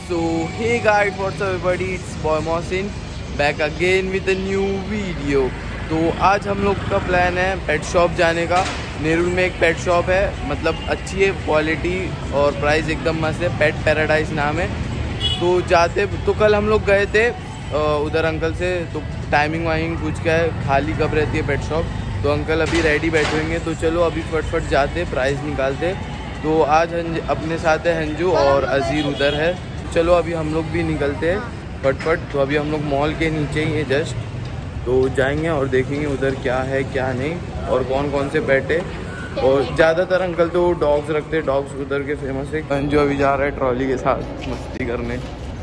So hey guys, what's up everybody? It's boy Mohsin back again with a new video. तो आज हम लोग का प्लान है पेट शॉप जाने का। नेरुल में एक पेट शॉप है, मतलब अच्छी है, क्वालिटी और प्राइस एकदम मस्त है। पेट पैराडाइज नाम है। तो जाते तो कल हम लोग गए थे उधर अंकल से, तो टाइमिंग वाइमिंग पूछ के है खाली कब रहती है पेट शॉप। तो अंकल अभी रेडी बैठेंगे, तो चलो अभी फटफट जाते प्राइस निकालते। तो आज अपने साथ है हंजू और अजीर उधर है। चलो अभी हम लोग भी निकलते हैं फटफट। तो अभी हम लोग मॉल के नीचे ही हैं जस्ट, तो जाएंगे और देखेंगे उधर क्या है क्या नहीं और कौन कौन से पेट है। और ज़्यादातर अंकल तो डॉग्स रखते हैं, डॉग्स उधर के फेमस है। हंजू अभी जा रहा है ट्रॉली के साथ मस्ती करने।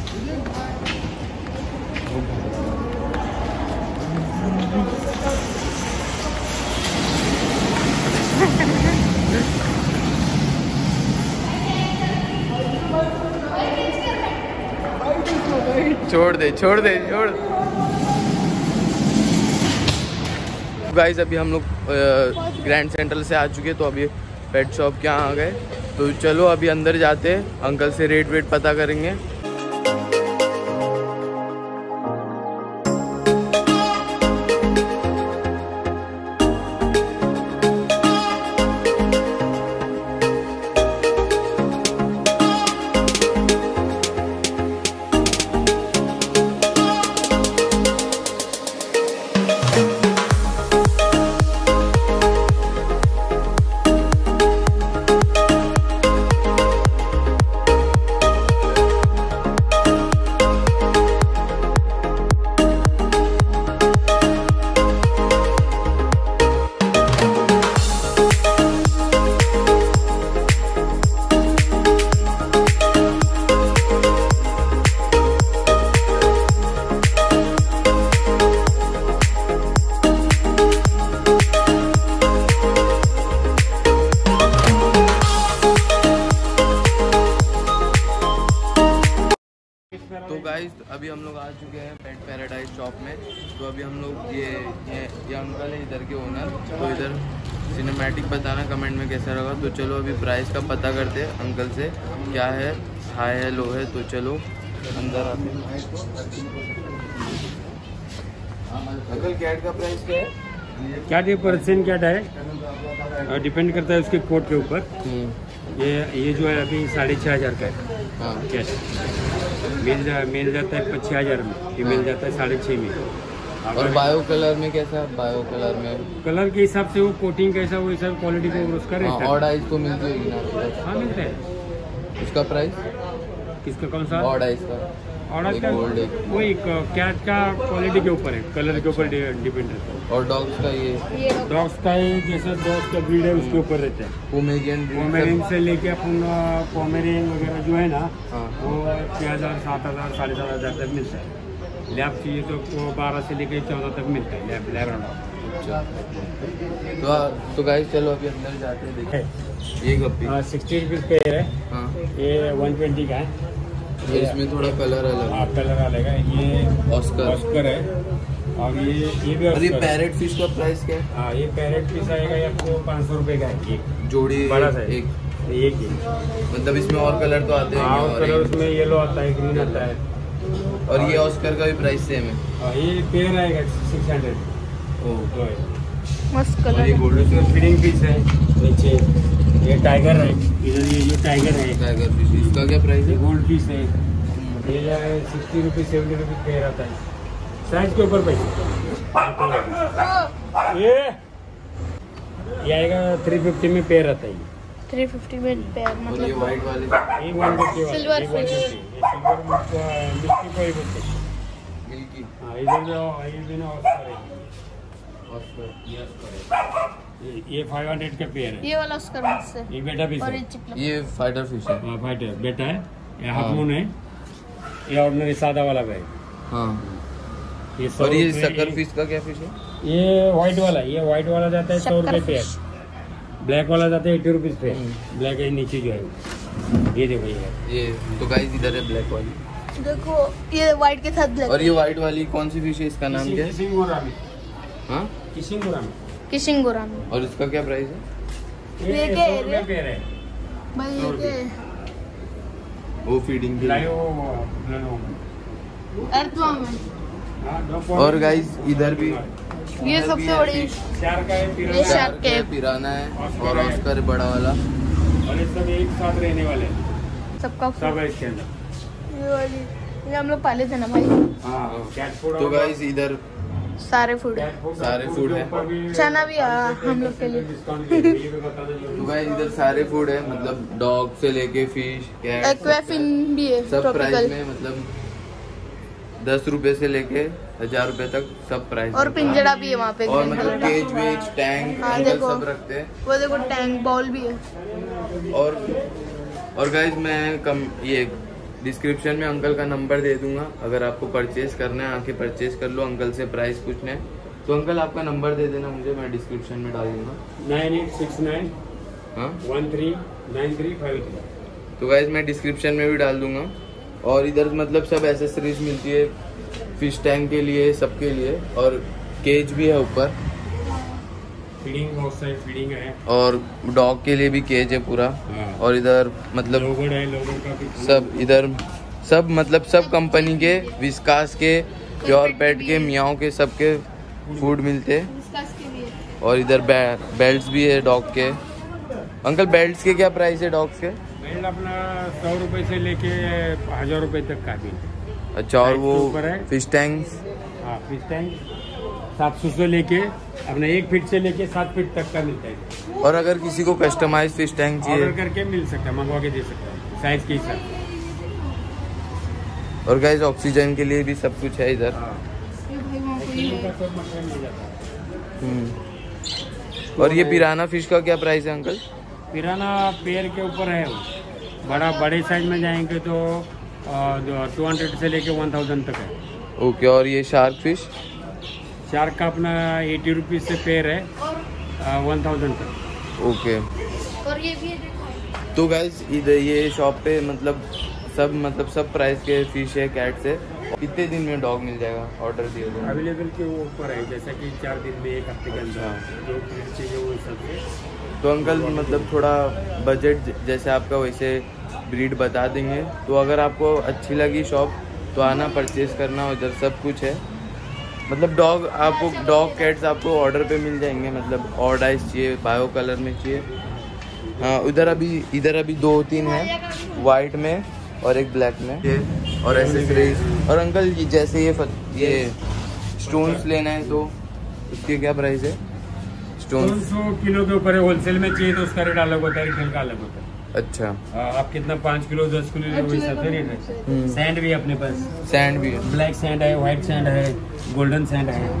छोड़ दे गाइस। अभी हम लोग ग्रैंड सेंट्रल से आ चुके, तो अभी पेट शॉप के यहाँ आ गए। तो चलो अभी अंदर जाते हैं, अंकल से रेट वेट पता करेंगे। तो गाइस अभी हम लोग आ चुके हैं पेट पैराडाइज शॉप में। तो अभी हम लोग ये अंकल है इधर के ओनर, तो इधर सिनेमैटिक बताना कमेंट में कैसा रहा। तो चलो अभी प्राइस का पता करते हैं अंकल से, क्या है, हाई है लो है। तो चलो अंदर आते हैं। अंकल कैट का प्राइस क्या है? क्या 10% कैट है, डिपेंड करता है उसके कोट के ऊपर। ये जो है अभी 6500 का है। हाँ कैट मिल जाता है 5000 में, फीमेल जाता है 6.5 में। और बायो कलर में कैसा? बायो कलर में कलर के हिसाब से वो कोटिंग कैसा, वो हिसाब क्वालिटी को उसका रेट है। ऑड आइज तो मिल जाएगी ना? हाँ मिलता है। उसका प्राइस किसका, कौन सा? ऑड आइज का। ऑर्डर का वही कैट का क्वालिटी के ऊपर है, कलर के ऊपर डिपेंड रहता है। और डॉग्स का ये डॉग्स का ही जैसे डॉग्स का ब्रीड है उसके ऊपर रहता है। पोमेरियन से लेके अपन पोमेरियन वगैरह जो है ना, वो 6000, 7000, 7500 तक मिलता है। लैब चाहिए तो 12 से लेके 14 तक मिलता है लैब। तो गाइस चलो अभी अंदर जाते हैं, देखिए ये गप्पी 60 रुपीज़ पेयर है। हाँ ये 120 का है। ये इसमें थोड़ा कलर अलग है। कलर अलग है। ये ऑस्कर है। और ये भी। और ये पैरेट फिश का प्राइस क्या है? हाँ ये पैरेट फिश आएगा आपको 500 रुपये का है एक जोड़ी। बड़ा सा एक मतलब इसमें और कलर तो आते हैं? और कलर उसमें येलो आता है, ग्रीन आता है। और ये ऑस्कर का भी प्राइस सेम है? ये पेयर आएगा 600। मस्त कलर। ये गोल्डन फीडिंग फिश है नीचे। ये टाइगर है इधर, ये टाइगर है। टाइगर फिश, इसका क्या प्राइस है? गोल्ड फिश है। ये 60 रुपीज़ 70 रुपीज़ पेयर आता है, साइज के ऊपर पैसे। ये आएगा 350 में पेयर आता है। 350 में पेयर मतलब। और ये वाइट वाले? ये 150 सिल्वर फिश। सिल्वर मिल्की को ही बोलते हैं। मिल्की। हाँ इधर भी ना ऑस्कर है। ये 500 का पेयर है। ये वाला उसका मस्त है। ये बेटा फिश है। ये फाइटर फिश है। हाँ फाइटर बेटा है। ये हाफ मून है। ये ऑर्डिनरी सादा वाला है। हाँ ये और ये शक्कर फिश का क्या फिश है? ये व्हाइट वाला जाता है 100 रुपये पेयर। ब्लैक वाला जाता है 80 रुपीज़ पेयर। ब्लैक है नीचे जो है ये देखो ये तो गाइस इधर है ब्लैक वाली, देखो ये व्हाइट के साथ ब्लैक। और ये व्हाइट वाली कौन सी फिश है, इसका नाम क्या है? हाँ किशिंग गोरामी। और इसका क्या प्राइस है? ये क्या है भाई? ये क्या है? वो फीडिंग अर्थवर्म। और गाइस इधर भी ये सबसे बड़ी ये शार्क है, पिराना है और ऑस्कर बड़ा वाला, और ये सब एक साथ रहने वाले हैं, सबका सब है इसके अंदर। ये वाली ये हम लोग पाले थे ना भाई। कैट फूड तो गाइस इधर सारे फूड है, सारे फूड है, चना भी आया हम लोग के लिए। तो गाइस इधर सारे फूड है, मतलब डॉग से लेके फिश, कैट, एक्वाफिन भी है, सब प्राइस ट्रॉपिकल। में, मतलब 10 रुपए से लेके 1000 रुपए तक सब प्राइस। और पिंजरा भी है वहाँ पे, और ग्रीन मतलब कलर का। केज वेज टैंक हाँ, अंकल देखो। सब रखते हैं। वो देखो टैंक बॉल भी है। और गाइस मैं ये डिस्क्रिप्शन में अंकल का नंबर दे दूंगा, अगर आपको परचेज करना है आके परचेज कर लो, अंकल से प्राइस पूछना है तो अंकल आपका नंबर दे देना मुझे, मैं डिस्क्रिप्शन में डाल दूंगा। 9869 हाँ 139353। तो गाइस मैं डिस्क्रिप्शन में भी डाल दूंगा। और इधर मतलब सब एसेसरीज मिलती है फिश टैंक के लिए, सबके लिए, और केज भी है ऊपर, फीडिंग बहुत सारी फीडिंग है, और डॉग के लिए भी केज है पूरा। हाँ। और इधर मतलब लोगों है, लोगों का भी खाना सब इधर सब मतलब सब कंपनी के, विस्कास के, प्योर पेट के, मियाओ के, सबके फूड मिलते हैं। और इधर बेल्ट्स भी है डॉग के। अंकल बेल्ट्स के क्या प्राइस है डॉग्स के? बेल्ट अपना 100 रुपए से लेके 1000 रुपए तक का भी। अच्छा, और वो ऊपर है। Fish tanks? हाँ, फिश टैंक 700 से लेके अपना 1 फीट से लेके 7 फीट तक का मिलता है। और अगर किसी को कस्टमाइज फिश टैंक चाहिए ऑर्डर करके मिल सकता है, मंगवा के दे सकता है साइज के हिसाब से। और गाइस ऑक्सीजन के लिए भी सब कुछ है इधर। हाँ, का सब मटेरियल मिल जाता है। और ये पिराना फिश का क्या प्राइस है अंकल? पिराना पैर के ऊपर है वो। बड़े साइज में जाएंगे तो 200 से लेके 1000 तक है। ओके, और ये शार्क फिश? शार्क का अपना 80 रुपीज से पैर है 1000 तक। ओके। और ये भी है। तो गाइस इधर ये शॉप पे मतलब सब प्राइस के फिश है, कैट्स है। कितने दिन में डॉग मिल जाएगा ऑर्डर दिए तो? अवेलेबल के ऊपर है, जैसा कि 4 दिन में, 1 हफ्ते के अंदर जो ब्रीड चाहिए वो सब से। तो अंकल मतलब थोड़ा बजट जैसे आपका वैसे ब्रीड बता देंगे, तो अगर आपको अच्छी लगी शॉप तो आना, परचेज करना, उधर सब कुछ है। मतलब डॉग कैट्स आपको ऑर्डर पे मिल जाएंगे, मतलब ऑड आइज चाहिए, बायो कलर में चाहिए। हाँ, इधर अभी 2-3 है, वाइट में और एक ब्लैक में, और एसेसरीज। और अंकल जैसे ये स्टोन्स लेना है तो उसके क्या प्राइस है? स्टोन 200 किलो के ऊपर है, होलसेल में चाहिए तो उसका रेट अलग होता है, रिटेल का अलग होता है। अच्छा, आप कितना 5 किलो 10 किलो लोगे वैसा फिर रेट है। सैंड भी है अपने पास, सैंड भी है, ब्लैक सैंड है, व्हाइट सैंड है, गोल्डन सैंड है।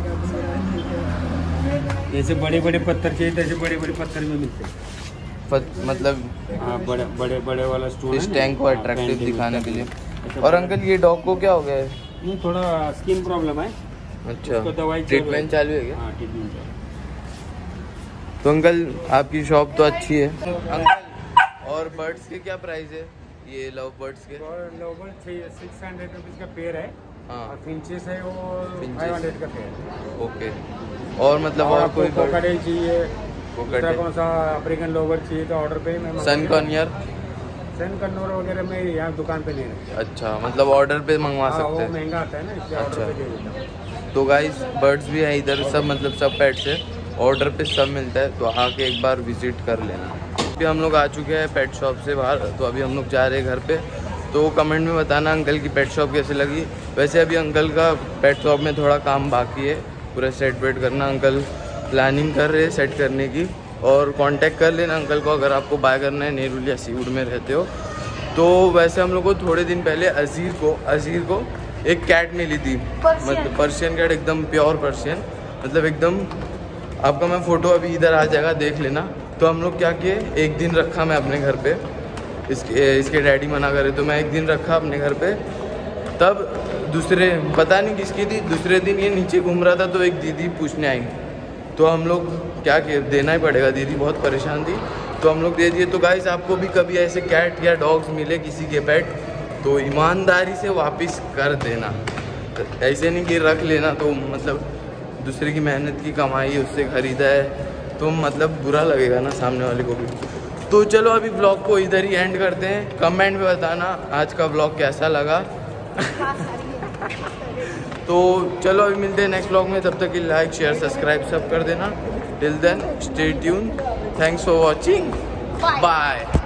जैसे बड़े बड़े पत्थर चाहिए तैसे बड़े बड़े पत्थर में मिलते हैं। मतलब बड़े वाला स्टोन इस टैंक को अट्रैक्टिव दिखाने के लिए। और अंकल ये डॉग को क्या हो गया है? ये थोड़ा स्किन प्रॉब्लम है। अच्छा, उसको दवाई ट्रीटमेंट चालू है क्या? हाँ, ट्रीटमेंट चालू। तो अंकल आपकी शॉप तो अच्छी है अंकल। और बर्ड्स के क्या प्राइस है? ये लव बर्ड्स के? लव बर्ड 600 रुपीज का पेयर है। हाँ, और फिंचेस है वो फिंचेस। 500 का पेयर। ओके। और मतलब और आपको कोई बर्ड? कोकाटेल चाहिए, कोकाटेल। दूसरा कौन सा अफ्रीकन लोवर चाहिए तो ऑर्डर पे मैं सन कॉर्नियर? सन कन्नौर वगैरह में यहाँ दुकान पे नहीं रहता। अच्छा, मतलब ऑर्डर पे मंगवा हाँ, सकते वो हैं। महंगा आता है ना, इसलिए अच्छा। ऑर्डर पे दे देता हूँ। तो गाइस बर्ड्स भी है इधर, सब मतलब सब पेट्स है, ऑर्डर पे सब मिलता है, तो आके एक बार विजिट कर लेना। अभी हम लोग आ चुके हैं पेट शॉप से बाहर, तो अभी हम लोग जा रहे हैं घर पे। तो कमेंट में बताना अंकल की पेट शॉप कैसे लगी। वैसे अभी अंकल का पेट शॉप में थोड़ा काम बाकी है, पूरा सेट वेट करना, अंकल प्लानिंग कर रहे हैं सेट करने की। और कांटेक्ट कर लेना अंकल को अगर आपको बाय करना है, नेरुल या सीवुड में रहते हो तो। वैसे हम लोग को थोड़े दिन पहले अजीर को एक कैट मिली थी, मतलब पर्शियन कैट, एकदम प्योर पर्शियन, मतलब एकदम। आपका मैं फ़ोटो अभी इधर आ जाएगा, देख लेना। तो हम लोग क्या किए, एक दिन रखा मैं अपने घर पे, इसके डैडी मना करे तो मैं एक दिन रखा अपने घर पे। तब पता नहीं किसकी थी, दूसरे दिन ये नीचे घूम रहा था तो एक दीदी पूछने आई, तो हम लोग क्या किए, देना ही पड़ेगा, दीदी बहुत परेशान थी तो हम लोग दे दिए। तो गाइस आपको भी कभी ऐसे कैट या डॉग्स मिले किसी के पेट तो ईमानदारी से वापस कर देना, ऐसे नहीं कि रख लेना तो मतलब दूसरे की मेहनत की कमाई उससे ख़रीदा है तो मतलब बुरा लगेगा ना सामने वाले को भी। तो चलो अभी ब्लॉग को इधर ही एंड करते हैं। कमेंट में बताना आज का ब्लॉग कैसा लगा। तो चलो अभी मिलते हैं नेक्स्ट ब्लॉग में, तब तक के लाइक शेयर सब्सक्राइब सब कर देना। Till then stay tune, thanks for watching, bye.